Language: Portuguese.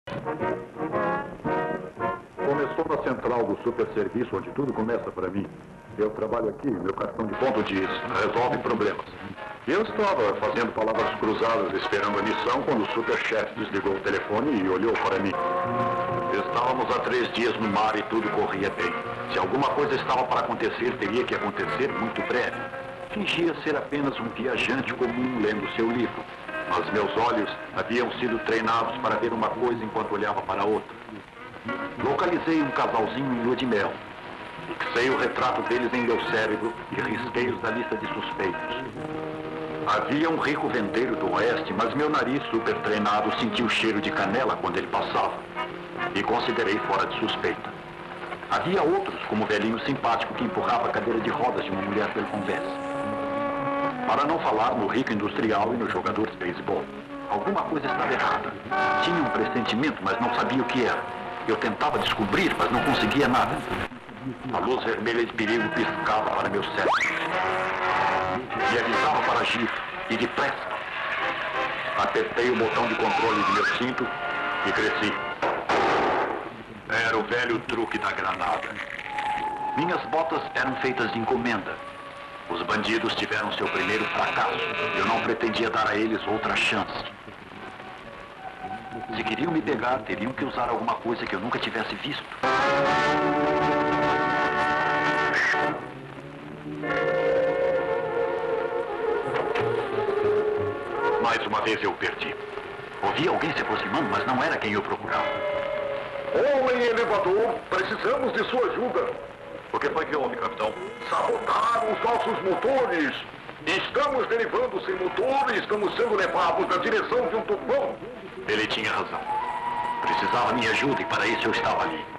Começou na central do super serviço, onde tudo começa para mim. Eu trabalho aqui, meu cartão de ponto diz, resolve problemas. Eu estava fazendo palavras cruzadas, esperando a missão, quando o superchefe desligou o telefone e olhou para mim. Estávamos há 3 dias no mar e tudo corria bem. Se alguma coisa estava para acontecer, teria que acontecer muito breve. Fingia ser apenas um viajante comum lendo seu livro. Mas meus olhos haviam sido treinados para ver uma coisa enquanto olhava para outra. Localizei um casalzinho em lua de mel. Fixei o retrato deles em meu cérebro e risquei-os da lista de suspeitos. Havia um rico vendeiro do oeste, mas meu nariz super treinado sentiu o cheiro de canela quando ele passava. E considerei fora de suspeita. Havia outros, como o velhinho simpático que empurrava a cadeira de rodas de uma mulher pelo convés. Para não falar no rico industrial e no jogador de beisebol. Alguma coisa estava errada. Tinha um pressentimento, mas não sabia o que era. Eu tentava descobrir, mas não conseguia nada. A luz vermelha de perigo piscava para meu cérebro. Me avisava para agir, e depressa. Apertei o botão de controle de meu cinto e cresci. Era o velho truque da granada. Minhas botas eram feitas de encomenda. Os bandidos tiveram seu primeiro fracasso. Eu não pretendia dar a eles outra chance. Se queriam me pegar, teriam que usar alguma coisa que eu nunca tivesse visto. Mais uma vez eu perdi. Ouvi alguém se aproximando, mas não era quem eu procurava. Homem elevador, precisamos de sua ajuda. O que foi que houve, capitão? Sabotaram os nossos motores. Estamos derivando sem motor e estamos sendo levados na direção de um tufão. Ele tinha razão. Precisava minha ajuda e para isso eu estava ali.